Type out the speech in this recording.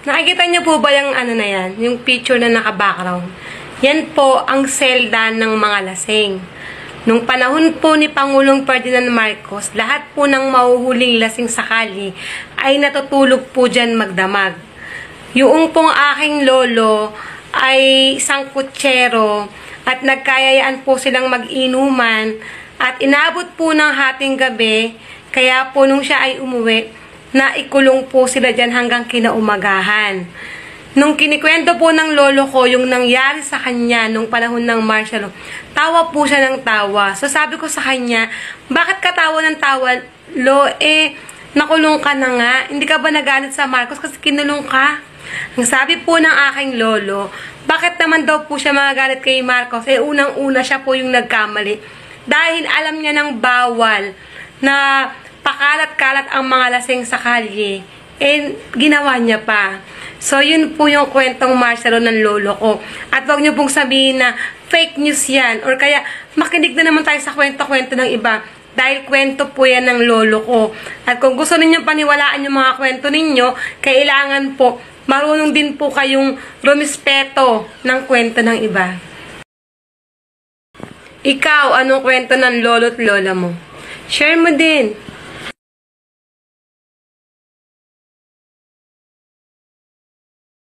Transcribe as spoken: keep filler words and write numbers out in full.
Nakikita niyo po ba yung ano na yan? Yung picture na naka-background? Yan po ang selda ng mga lasing. Nung panahon po ni Pangulong Ferdinand Marcos, lahat po ng mahuhuling lasing sakali ay natutulog po dyan magdamag. Yung pong aking lolo ay isang kutsero at nagkayayaan po silang mag-inuman at inabot po ng hating gabi, kaya po nung siya ay umuwi, na ikulong po sila dyan hanggang kinaumagahan. Nung kinikwento po ng lolo ko yung nangyari sa kanya nung panahon ng martial law, tawa po siya ng tawa. So sabi ko sa kanya, bakit ka tawa ng tawa, lo? Eh, nakulong ka na nga. Hindi ka ba nagalit sa Marcos kasi kinulong ka? Ang sabi po ng aking lolo, bakit naman daw po siya magagalit kay Marcos? Eh, unang-una siya po yung nagkamali. Dahil alam niya ng bawal na pakalat-kalat ang mga lasing sa kalye, eh, ginawa niya pa. So, yun po yung kwentong martial law ng lolo ko. At wag niyo pong sabihin na fake news yan, or kaya makinig na naman tayo sa kwento-kwento ng iba, dahil kwento po yan ng lolo ko. At kung gusto ninyo paniwalaan yung mga kwento ninyo, kailangan po, marunong din po kayong rumispeto ng kwento ng iba. Ikaw, anong kwento ng lolo't lola mo? Share mo din.